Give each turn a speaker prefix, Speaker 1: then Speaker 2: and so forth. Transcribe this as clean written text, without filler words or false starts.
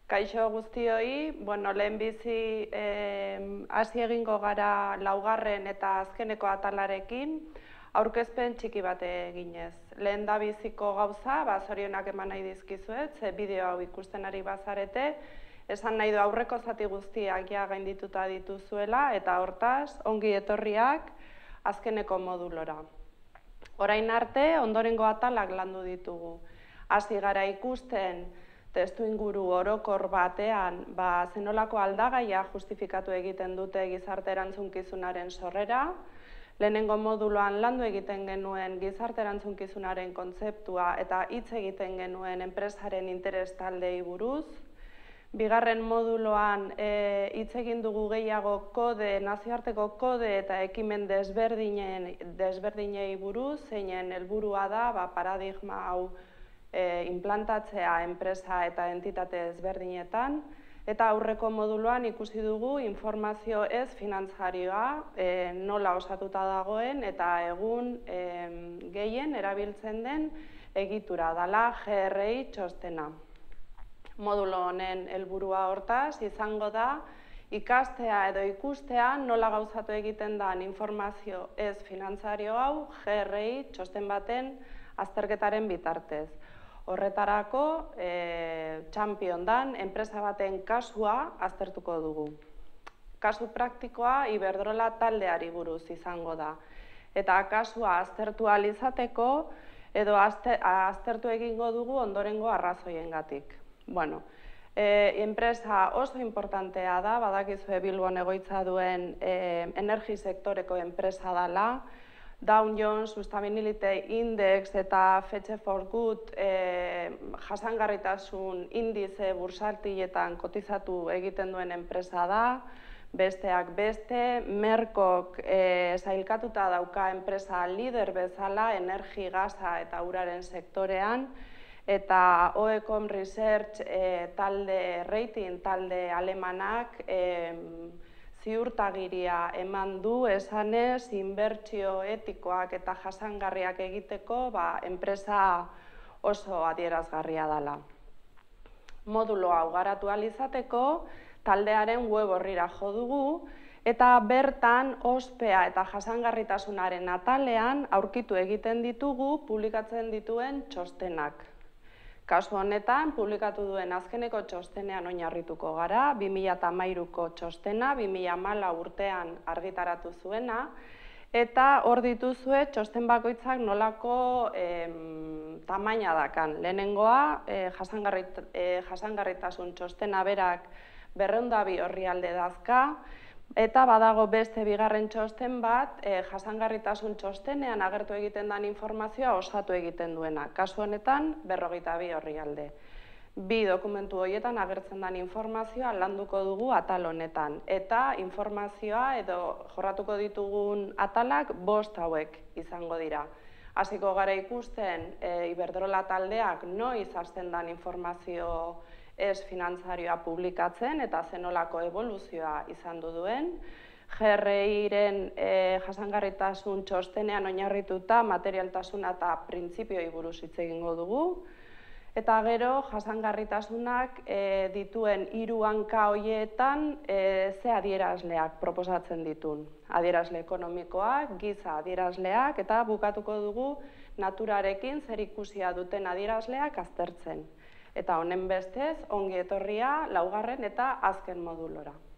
Speaker 1: Kaixo guztioi, lehenbizi hasi egingo gara laugarren eta azkeneko atalarekin, aurkezpen txiki bat eginez. Lehen da biziko gauza, zorionak eman nahi dizkizuet, ze bideo hau ikusten ari bazarete, esan nahi du aurreko zati guztiak ja gaindituta dituzuela, eta hortaz, ongi etorriak azkeneko modulora. Orain arte, ondorengo atalak landu ditugu. Hasi gara ikusten, testu inguru orokor batean, zenolako aldagaia justifikatu egiten dute gizarte erantzunkizunaren sorrera. Lehenengo moduloan landu egiten genuen gizarte erantzunkizunaren kontzeptua eta hitz egiten genuen enpresaren interes taldei buruz. Bigarren moduloan hitz egin dugu gehiago nazioarteko kode eta ekimen desberdinei buruz, zeinen helburua da paradigma hau implantatzea enpresa eta entitate ezberdinetan, eta aurreko moduloan ikusi dugu informazio ez finantzarioa nola osatuta dagoen eta egun gehien erabiltzen den egitura dela GRI txostena. Modulo honen helburua hortaz izango da ikastea edo ikustea nola gauzatu egiten den informazio ez finantzario hau GRI txosten baten azterketaren bitartez. Horretarako, champion dan, enpresa baten kasua aztertuko dugu. Kasu praktikoa Iberdrola taldeari buruz izango da. Eta kasua aztertu ahal izateko, edo aztertu egingo dugu ondorengo arrazoiengatik. Enpresa oso importantea da, badakizue Bilbon egoitza duen energi sektoreko enpresa dela, Dow Jones Sustainability Index eta Fetch for Good jasangarritasun indize bursatietan kotizatu egiten duen enpresa da, besteak beste, Merkok sailkatuta dauka enpresa lider bezala energi, gasa eta uraren sektorean, eta Oecom Research rating talde alemanak ziurtagiria eman du esanez inbertsio etikoak eta jasangarriak egiteko enpresa oso adierazgarria dela. Modulo hau garatu ahal izateko taldearen web orrira jo dugu eta bertan ospea eta jasangarritasunaren atalean aurkitu egiten ditugu publikatzen dituen txostenak. Kasu honetan, publikatu duen azkeneko txostenean oinarrituko gara, 2013ko txostena, 2014 urtean argitaratu zuena, eta hor dituzue txosten bakoitzak nolako tamaina dakan. Lehenengoa, jasangarritasun txostena berak 202 orrialde dazka, eta badago beste bigarren txosten bat, jasangarritasun txostenean agertu egiten den informazioa osatu egiten duena. Kasu honetan, 202 orrialde. Bi dokumentu horietan agertzen den informazioa landuko dugu atal honetan. Eta informazioa edo jorratuko ditugun atalak 5 hauek izango dira. Hasiko gara ikusten Iberdrola taldeak noiz hasten den informazio ez finantzarioa publikatzen eta zenolako eboluzioa izan duen. GRI-ren jasangarritasun txostenean oinarrituta materialtasuna eta printzipioei buruz hitz egingo dugu. Eta gero jasangarritasunak dituen 3 hanka horietan ze adierazleak proposatzen ditun. Adierazle ekonomikoak, giza adierazleak eta bukatuko dugu naturarekin zerikusia duten adierazleak aztertzen. Eta honen bestez, ongi etorria laugarren eta azken modulora.